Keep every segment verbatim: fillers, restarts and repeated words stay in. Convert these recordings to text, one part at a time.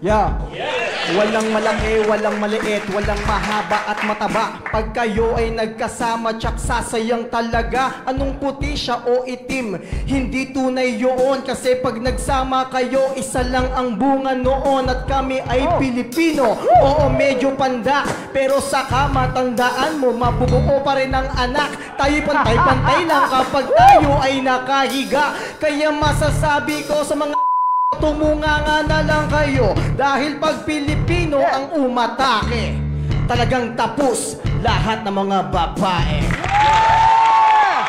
Yeah. Walang malaki, walang maliit, walang mahaba at mataba. Pag kayo ay nagkasama, tsak sasayang talaga. Anong puti siya o itim? Hindi tunay yun. Kasi pag nagsama kayo, isa lang ang bunga noon. At kami ay Pilipino. Oo, medyo panda. Pero saka matandaan mo, mabubuo pa rin ang anak. Tayo pantay-pantay lang kapag tayo ay nakahiga. Kaya masasabi ko sa mga tumunganga na lang kayo dahil pag Pilipino ang umatake, talagang tapos lahat ng mga babae. Yeah!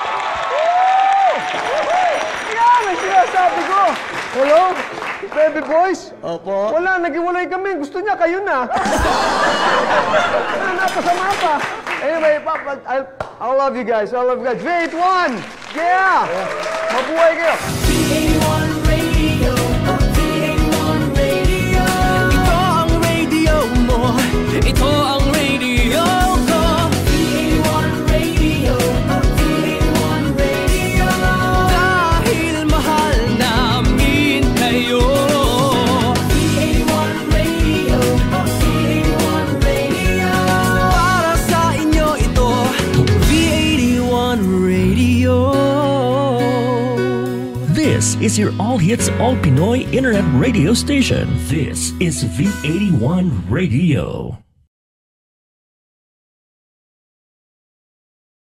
Yan ang sinasabi ko. Hello? Baby boys? Opo. Wala, nag-iwalay kami. Gusto niya, kayo na. Ano, napasama pa. Anyway, Papa, I, I love you guys. I love you guys. V eighty-one! Yeah! Mabuhay kayo. V eighty-one Radio. V eighty-one Radio. Ito ang radio mo. Ito ang radio ko. V eighty-one Radio. V eighty-one Radio. Dahil mahal namin kayo. V eighty-one Radio. V eighty-one Radio. Para sa inyo ito. V eighty-one Radio. This is your all hits, all Pinoy internet radio station. This is V eighty-one Radio.